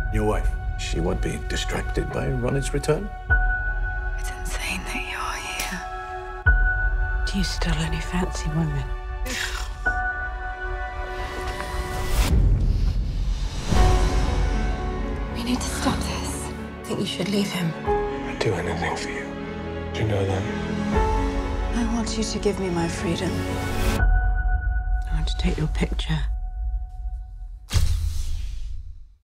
Your wife, she won't be distracted by Ronald's return? It's insane that you're here. Do you still only fancy women? We need to stop this. I think you should leave him. I'd do anything for you. Do you know that? I want you to give me my freedom. I want to take your picture.